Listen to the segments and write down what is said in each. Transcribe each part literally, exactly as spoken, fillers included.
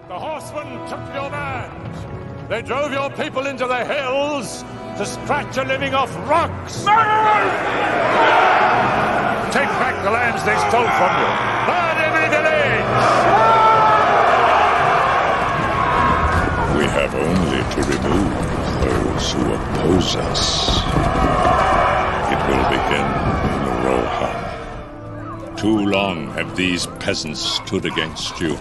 The horsemen took your land. They drove your people into the hills to scratch a living off rocks. Take back the lands they stole from you. Burn every village. We have only to remove those who oppose us. It will begin in Rohan. Too long have these peasants stood against you.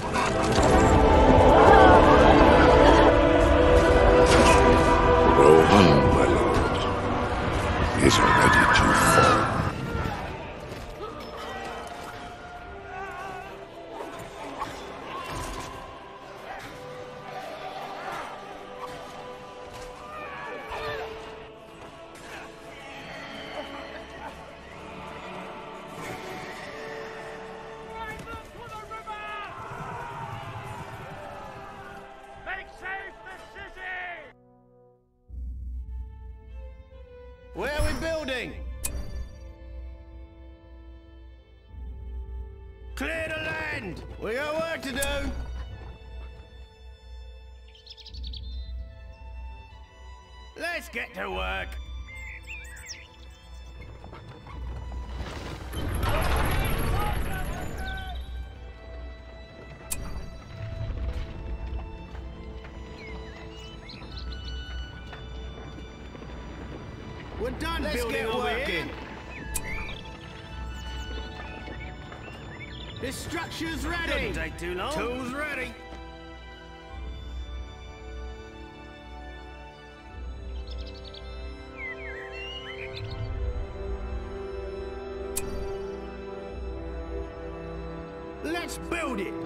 Rohan, my lord, is ready to fall. Where are we building? Clear the land! We got work to do! Let's get to work! We're done. Let's building get working. This structure's ready. Doesn't take too long. Tools ready. Let's build it.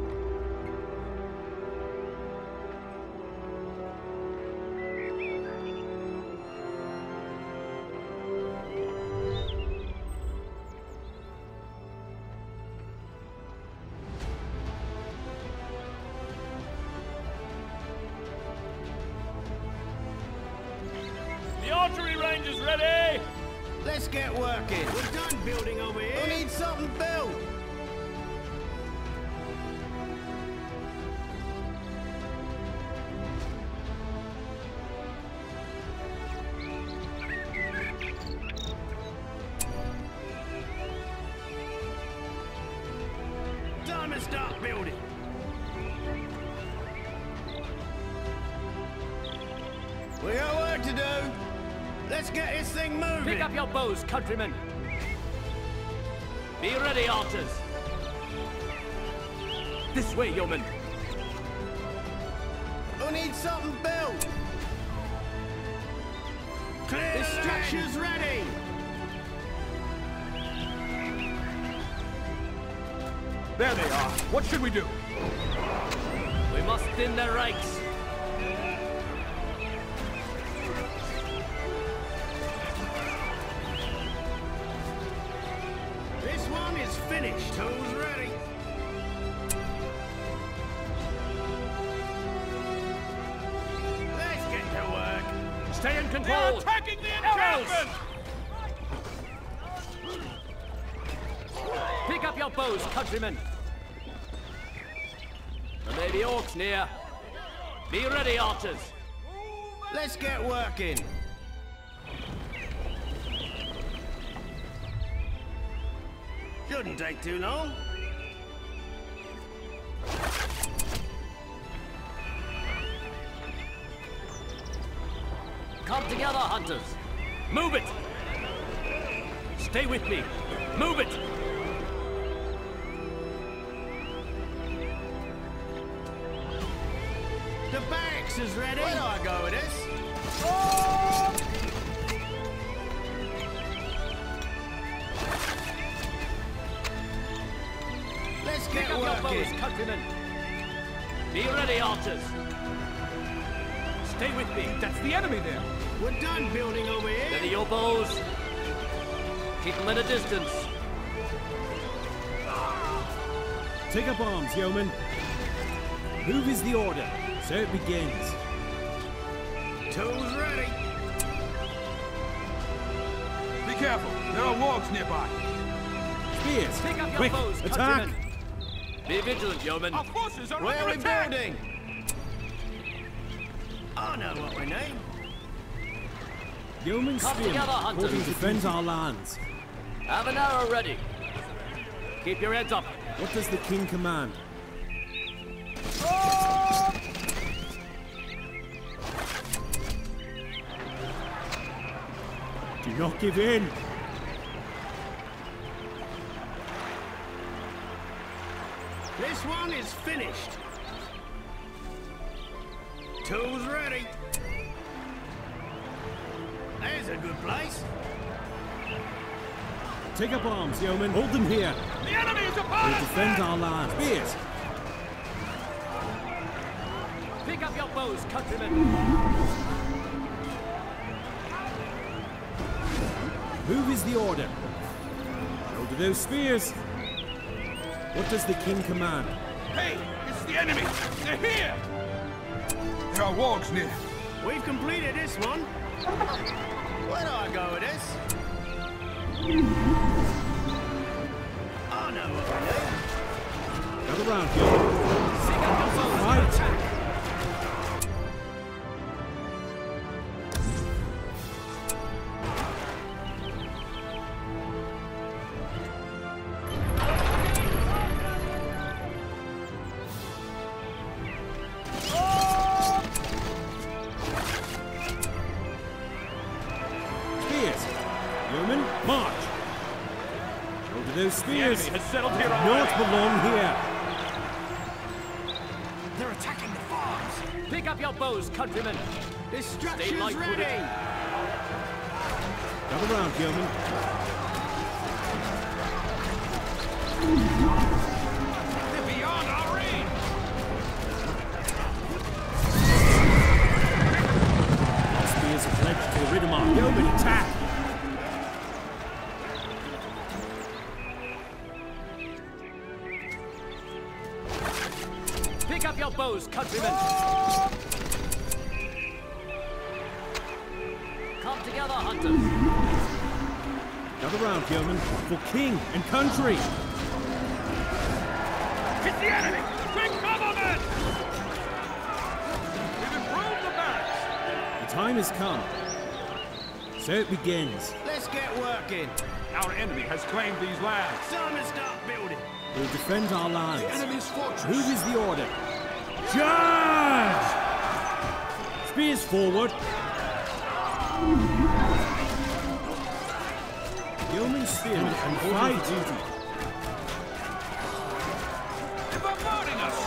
The archery range is ready! Let's get working. We're done building over here. We need something built. Time to start building. We got work to do. Let's get this thing moving. Pick up your bows, countrymen. Be ready, archers. This way, yeomen. Who needs something built? Clear. This structure's ready. There they are. What should we do? We must thin their ranks. This one is finished. Tools ready. Let's get to work. Stay in control. They're attacking the encampment. Pick up your bows, countrymen. There may be orcs near. Be ready, archers. Let's get working. Shouldn't take too long. Come together, hunters. Move it. Stay with me. Move it. The barracks is ready. Where do I go with this? Oh! Let's get Pick up your working. bows, countrymen. Be ready, archers. Stay with me. That's the enemy there. We're done building over here. Ready your bows. Keep them at a distance. Take up arms, yeomen. Move is the order, so it begins. Tools ready. Be careful, there are wargs nearby. Spears, Pick up your quick, bows, attack! countrymen. Be vigilant, yeoman. Our forces are Where are under we attack! building? I know what we need. Yeoman Come spearmen, together, hunters. reporting to defend our lands. Have an arrow ready. Keep your heads up. What does the king command? Do not give in. This one is finished. Tools ready. There's a good place. Take up arms, yeomen. Hold them here. The enemy is upon We'll us! defend our land. Spears. Pick up your bows, countrymen. Move is the order. Hold to those spears. What does the king command? Hey, it's the enemy! They're here! There are wargs near. We've completed this one. Where do I go with this? I know what we need. Gather round, yeomen. Pick up your bows. Right. Attack. Spears. Yeomen, march. Hold to those The spears. enemy has settled here Not already. belong here. They're attacking the farms. Pick up your bows, countrymen. Destruction's light-footed. ready. Gather round, yeomen. They're beyond our range! Our spears are pledged to the Riddermark. Yeomen, attack. Pick up your bows, countrymen. Come together, hunters. Gather round, yeomen, for king and country. It's the enemy! Quick cover, men! We've improved the barracks! The time has come. So it begins. Let's get working. Our enemy has claimed these lands. Time to start building. We'll defend our lands. Enemy's fortress. Who is the order? Charge! Spears forward. Yeoman spearmen and fight duty. They're bombarding us!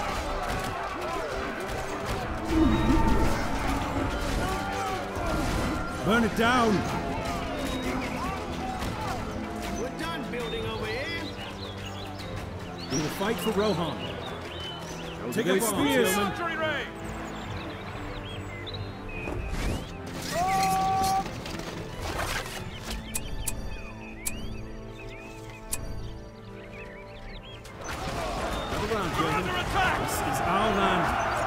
Burn it down. We're done building over here. We will fight for Rohan. Take those up spears. arms, yeomen. Archery range! Gather round, We're yeomen. under attack! This is our land.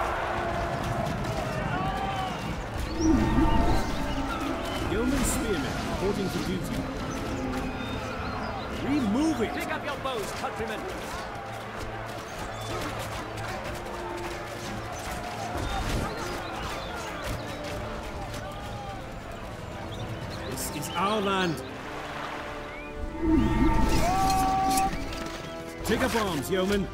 Yeoman spearmen, reporting for duty. Remove it. Pick up your bows, countrymen. This is our land. Take up arms, yeomen.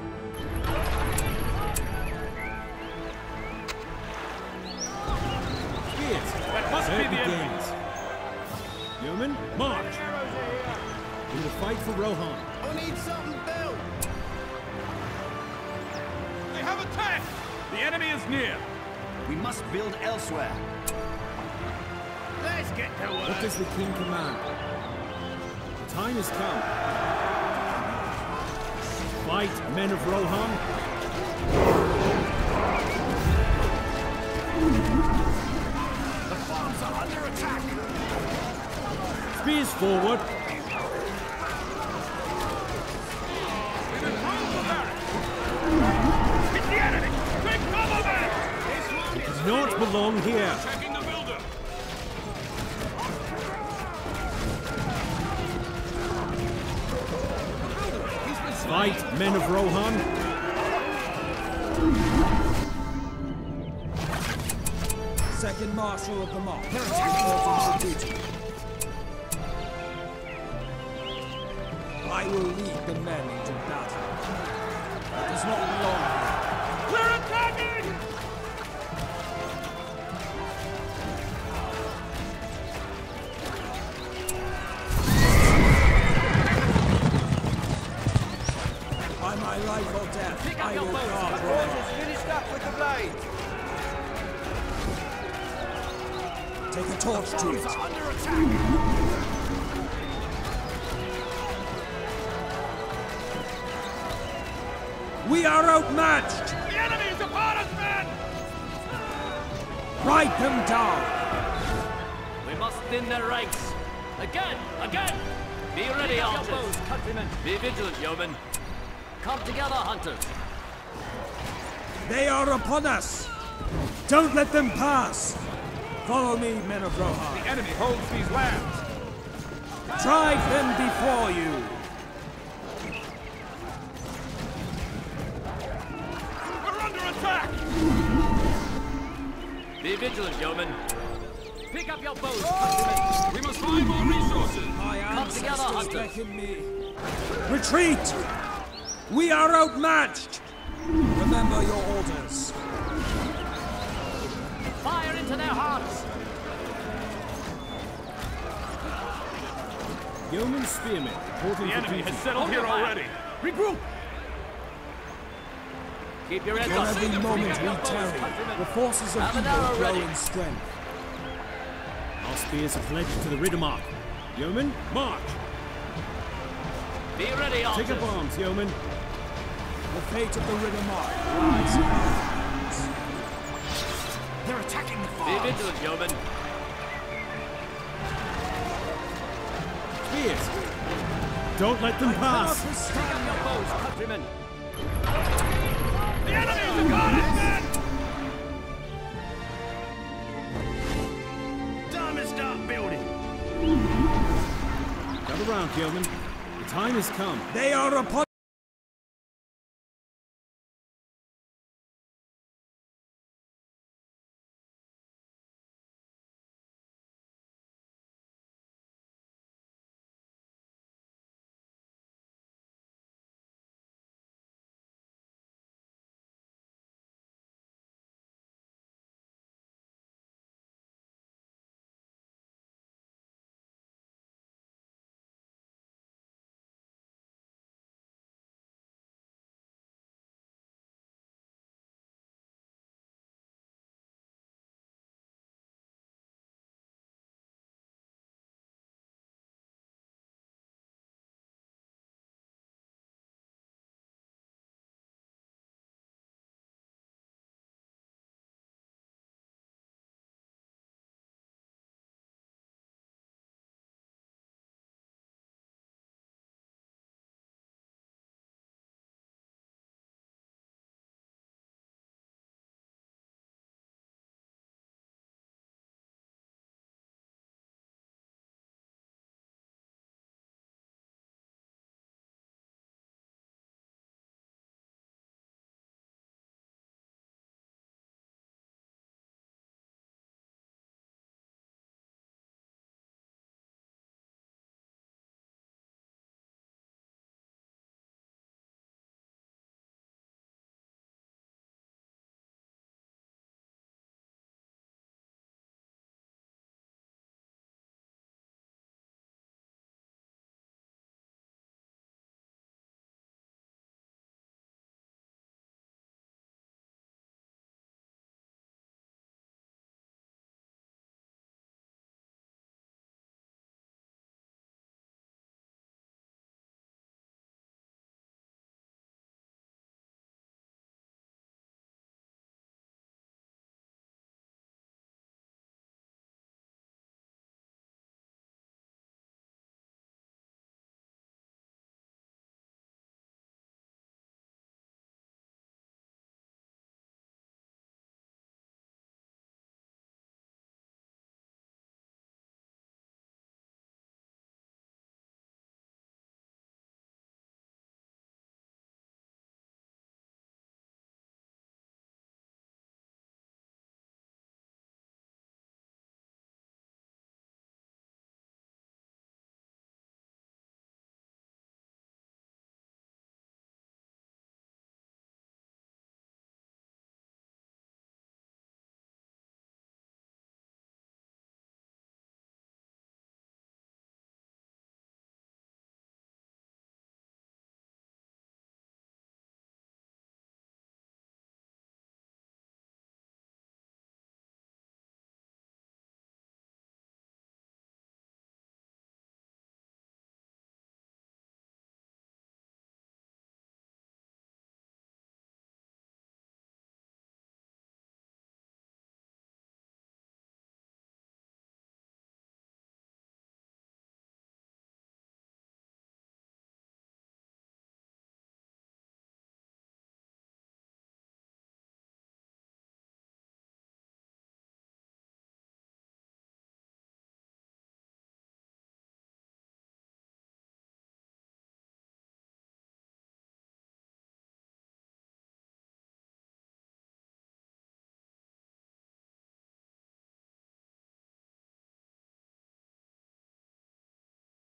Spears. That must So be it the enemy! begins. Yeomen, march. We will fight for Rohan. I need something built. They have attacked! The enemy is near! We must build elsewhere. Let's get to What work. does the king command? The time has come. Fight, men of Rohan. The farms are under attack. Spears forward. We've improved the barracks! It's the enemy! Quick cover, men! This one is Does not belong here. Attacking the builder! Fight, men of Rohan. Second Marshal of the Mob. Heretic. I will lead the men into battle. It does not belong here. We're attacking! By my life or death, Pick up I your will bows. guard The Rome. Is finished up with the blade. Take a torch to it. Under attack! We are outmatched! The enemy is upon us, men! Write them down! We must thin their ranks. Again! Again! Be ready, archers. Countrymen. Be vigilant, yeomen. Come together, hunters. They are upon us! Don't let them pass! Follow me, men of Rohan. The enemy holds these lands. Drive them before you! We're under attack! Be vigilant, yeomen. Pick up your bows, countrymen. We must find more resources. My Come together, ancestors hunters. beckon me. Retreat! We are outmatched! Remember your orders. Fire into their hearts! Yeoman spearmen, reporting The for enemy duty. has settled here already. Regroup! Keep your heads For up. every Pick moment up we your bows, tarry, countrymen. the forces of Have an evil arrow grow ready. in strength. Our spears are pledged to the Riddermark. Yeoman, march! Be ready, archers. Take up arms, yeoman. The fate of the Riddermark lies in our hands. They're attacking the Be farm. vigilant, yeomen. Spears! Don't let them pass! Pick up your bows, countrymen. The enemy is upon us, men! Time to start building. Gather round, yeoman. The time has come. They are upon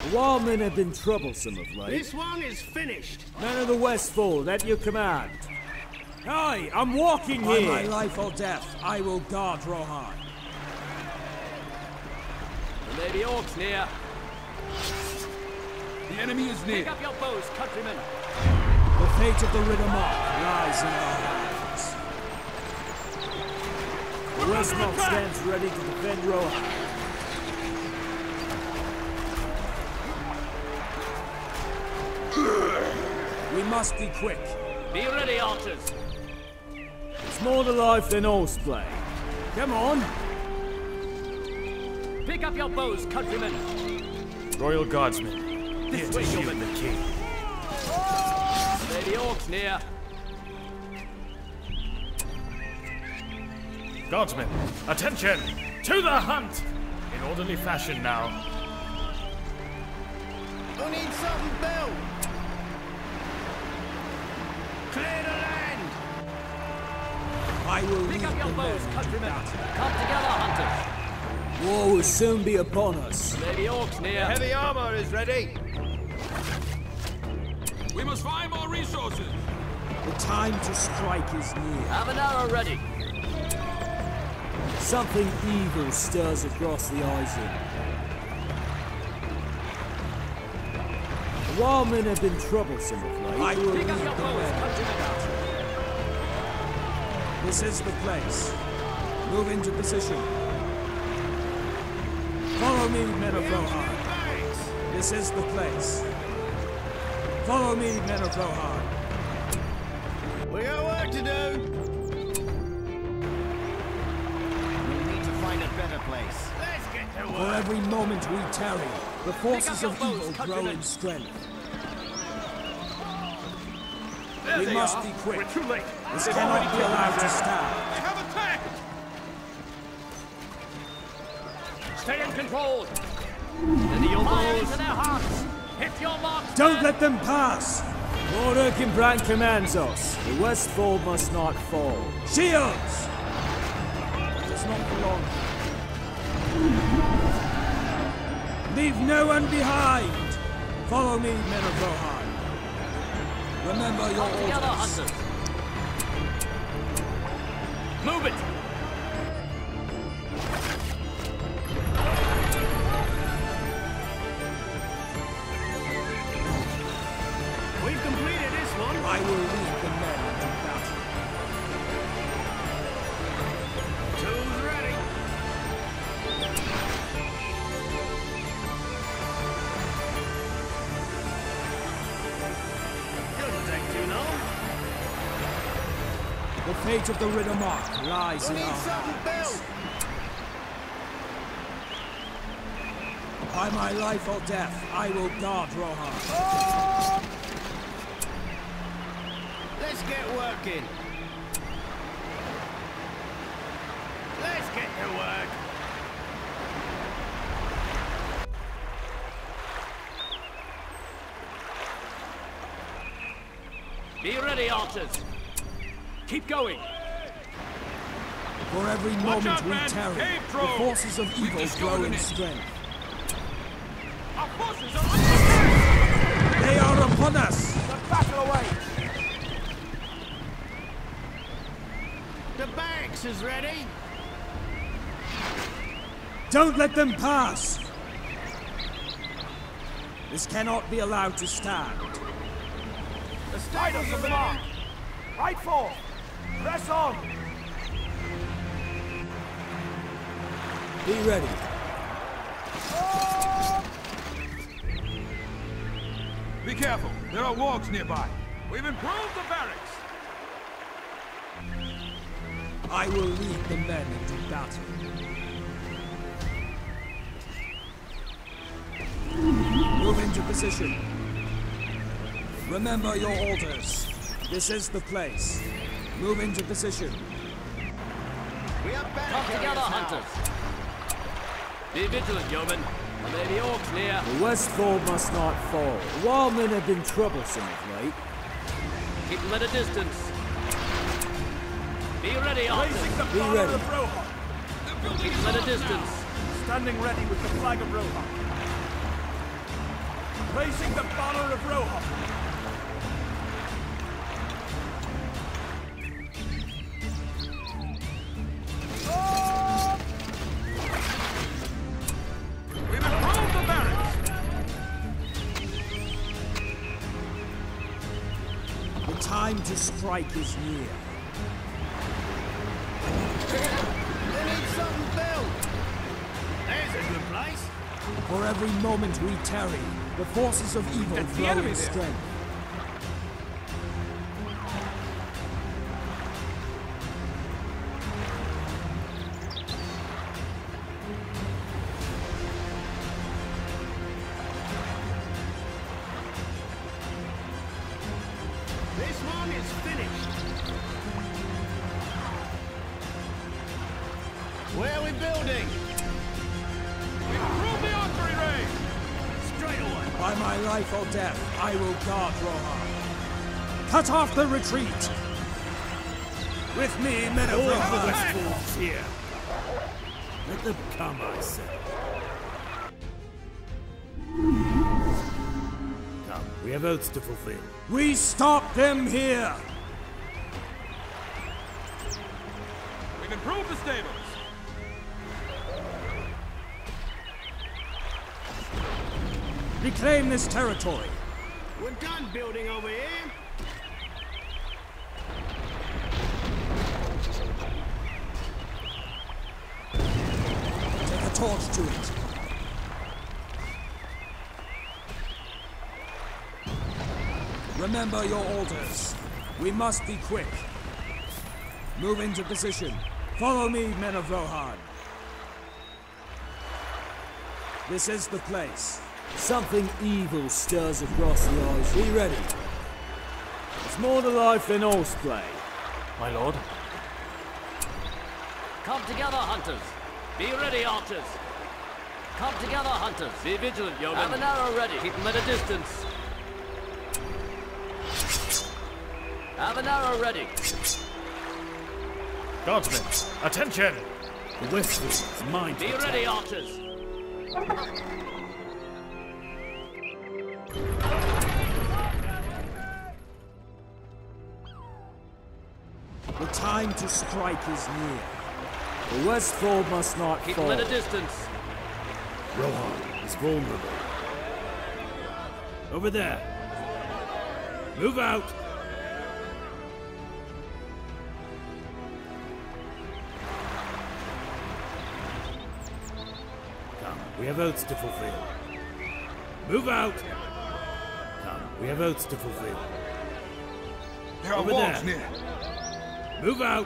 The wildmen have been troublesome of late. This one is finished. Men of the Westfold, at your command. Aye, I'm walking By here. my life or death, I will guard Rohan. There may be orcs near. The enemy is near. Pick up your bows, countrymen. The fate of the Riddermark lies in our hands. The Westmark stands ready to defend Rohan. We must be quick. Be ready, archers. It's more to life than horseplay. Come on. Pick up your bows, countrymen. Royal Guardsmen, here to shield the king. There may be orcs near. Guardsmen, attention! To the hunt! In orderly fashion now. Who needs something built? Clear the land! I will Pick lead up your the bows, men countrymen. into battle. Come together, hunters. War will soon be upon us. There may be orcs near. Heavy armor is ready. We must find more resources. The time to strike is near. Have an arrow ready. Something evil stirs across the Isen. The wildmen have been troublesome of late. I will lead Pick up the your bows, men. countrymen. This is the place. Move into position. Follow me, men of Rohan. This is the place. Follow me, men of Rohan. We got work to do. We need to find a better place. Let's get to For work. every moment we tarry, the forces your of bows, evil grow countrymen. in strength. There We they must are. be quick. We're too late. This cannot be allowed to stand. They have attacked. Stay in control. Ready your bows. To their hearts. Hit your marks. Don't let them pass! Lord Erkenbrand commands us. The Westfold must not fall. Shields! It does not belong. Leave no one behind! Follow me, men of Rohan. Remember your Come together, orders. hunters. Move it. We've completed this one. I will lead the men into battle. Tools ready. Shouldn't take too long. The fate of the Riddermark lies Who in our needs something hands. built? By my life or death, I will guard Rohan. Let's get working. Let's get to work. Be ready, archers. Keep going. For every moment out, we man. tarry, Cave the troll. forces of evil just grow going in in. strength. Our forces are They are upon us! The barracks is ready. Don't let them pass! This cannot be allowed to stand. The stables are ready. right forth. Press on. Be ready. Be careful. There are walks nearby. We've improved the barracks. I will lead the men into battle. Move into position. Remember your orders. This is the place. Move into position. We are Come barricades together, now. hunters. Be vigilant, yeomen. There may be orcs near. The Westfold must not fall. The wildmen have been troublesome of late. Keep them at a distance. Be ready, archers. Be ready. Keep them at a distance. Standing ready with the flag of Rohan. raising the banner of Rohan. We've improved the barracks! The time to strike is near. We need something built. There's a good place. For every moment we tarry, the forces of evil That's the grow enemy in there. strength. This one is finished. Where are we building? We've improved the archery range! Straight away. By my life or death, I will guard Rohan. Cut off the retreat! With me, men of All of the Rohan! Westfalls here. Let them come, I say. Come, we have oaths to fulfill. We stop them here! We've improved the stables! Reclaim this territory! We're done building over here. Take a torch to it. Remember your orders. We must be quick. Move into position. Follow me, men of Rohan. This is the place. Something evil stirs across the ice. Be ready. It's more to life than horseplay. My lord. Come together, hunters. Be ready, archers. Come together, hunters. Be vigilant, yeomen. Have an arrow ready. Keep them at a distance. Have an arrow ready. Guardsmen, attention! The Westfall is mine to Be attack. ready, archers. The time to strike is near. The Westfall must not Keep fall. them at a distance. Rohan is vulnerable. Over there. Move out. Come, we have oaths to fulfill. Move out. Come, we have oaths to fulfill. There are Over walls there. near. Move out.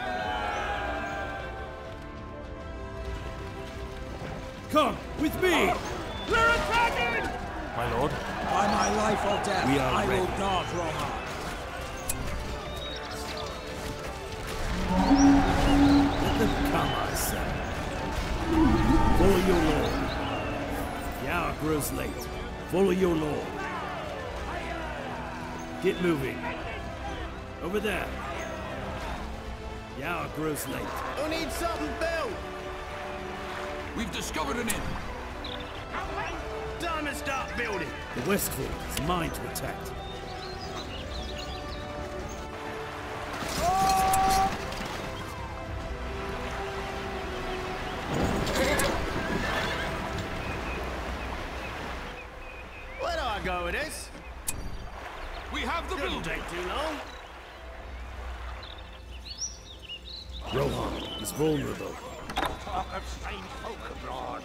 Come with me. We're attacking! My lord. By my life or death, We are I will ready. guard Rohan. Let them come, I say. Follow your lord. The hour grows late. Follow your lord. Get moving. Over there. The hour grows late. Who needs something built? We've discovered an inn. Time to start building. The Westfall is mine to protect. Where do I go with this? We have the Didn't building. take too long. Rohan is vulnerable. Talk of strange folk abroad.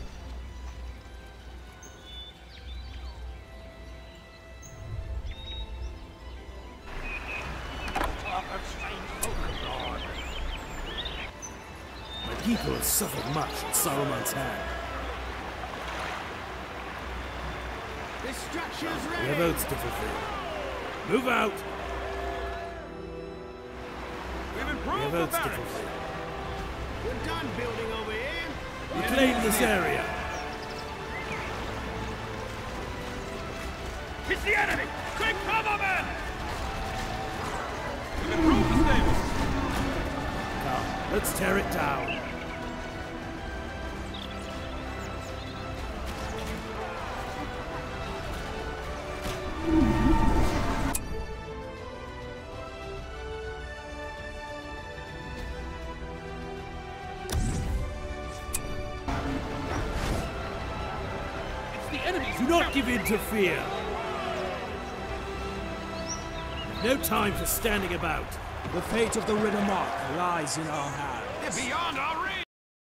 Talk of strange folk abroad. My people have suffered much at Saruman's hand. This structure's We ready. have oaths to fulfill. Move out. We've We improved have the oaths to barracks. fulfill. We're done building over here. Reclaim this area. It's the enemy! Quick cover, men! We've improved the stables. Come, let's tear it down. enemies. Do not give in to fear. No time for standing about. The fate of the Riddermark lies in our hands. They're beyond our reach!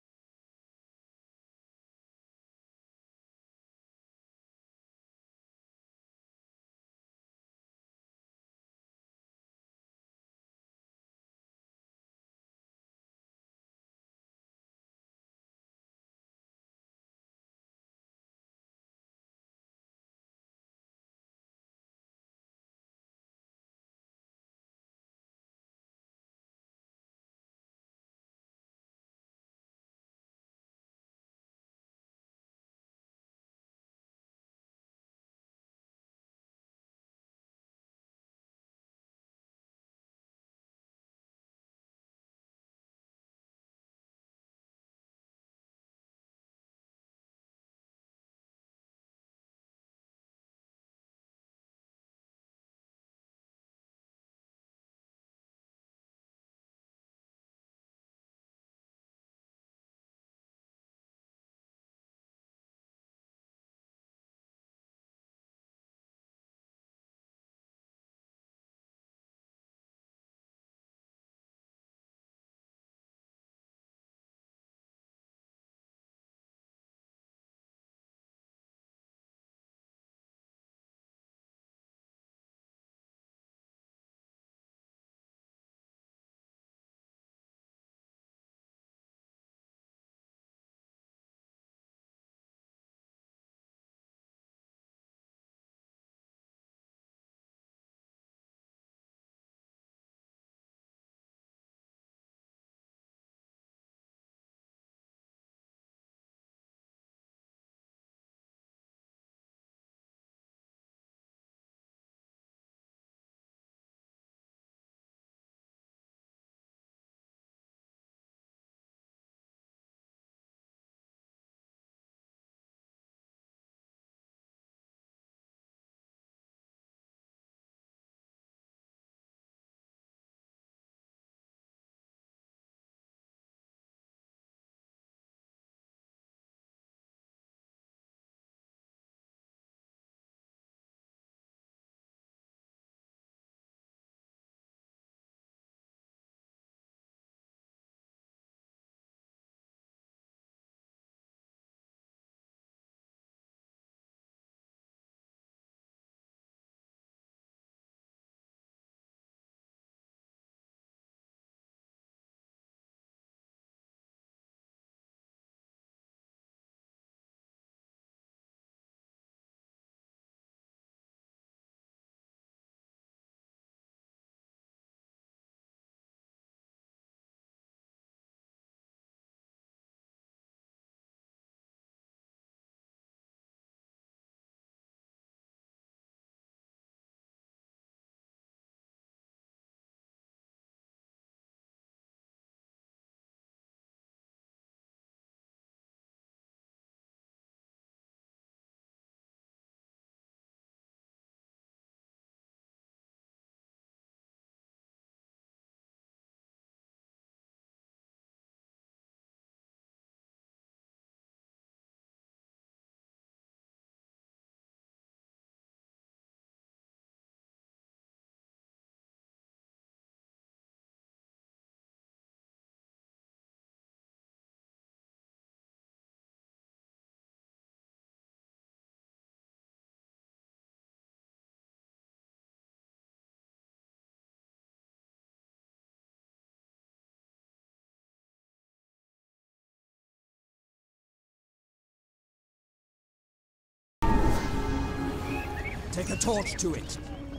Take a torch to it.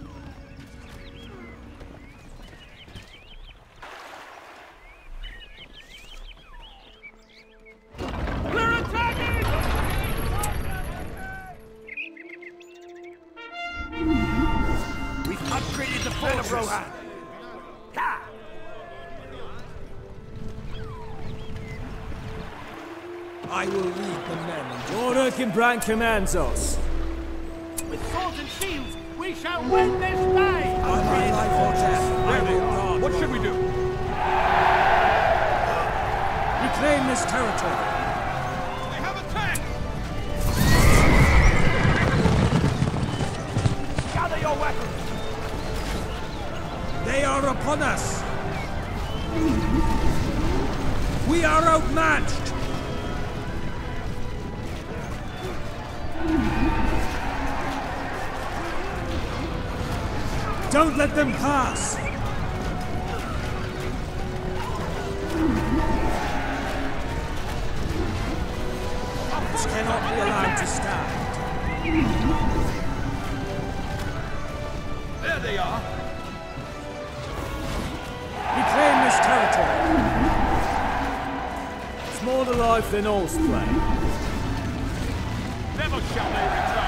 We're attacking! We've upgraded the fortress. Rohan. I will lead the men. Order Kimbran commands us. With swords and shields, we shall win this day! On my life or death, I will guard. What should we do? Reclaim this territory. They have attacked! upon us. We are outmatched. Don't let them pass. This cannot be allowed to stand. There they are. Reclaim this territory. It's more to life than horseplay. Never shall they return.